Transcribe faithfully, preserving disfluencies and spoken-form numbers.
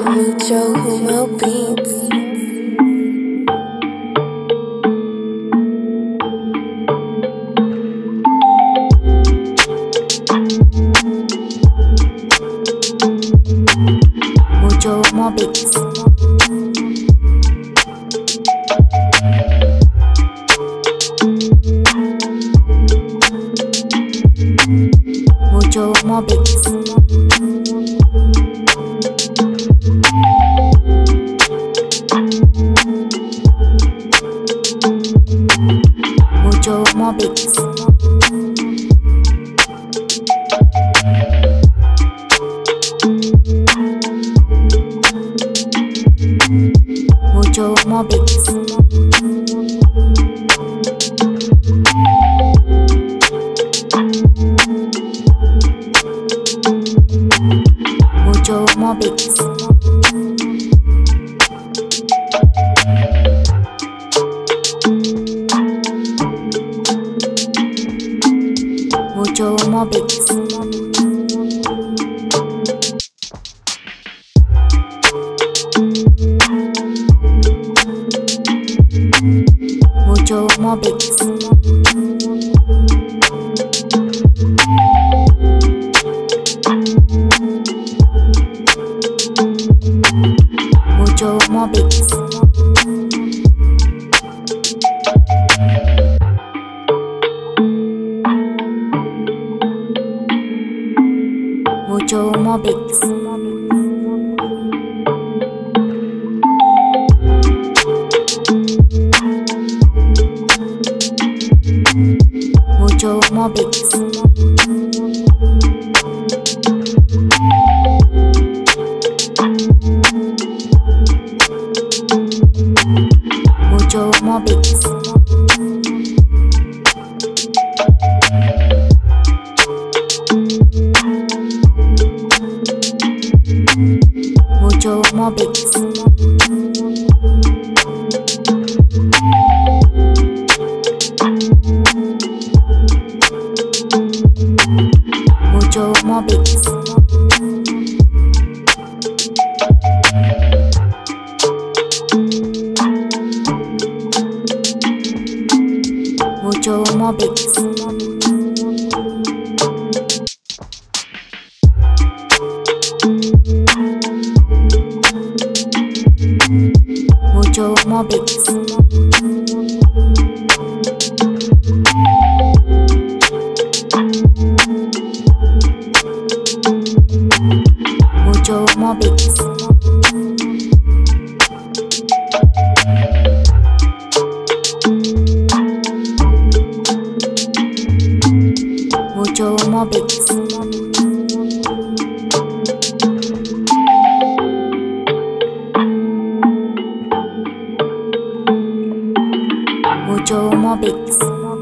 Mucho Humo Beats. Mucho Humo Beats. Mucho Humo Beats. Mucho Humo Beats. Mucho Humo Beats. Mucho Humo Beats. Mucho Humo Beats. Mucho Humo Beats. Mucho Humo Beats. Mucho Humo Beats. Mucho Humo Beats. Mucho Humo Beats. Mucho Humo Beats. Mucho Humo Beats. Mucho Humo Beats. Mucho Humo Beats. Mucho Humo Beats. Mucho Humo Beats. Mucho Humo Beats.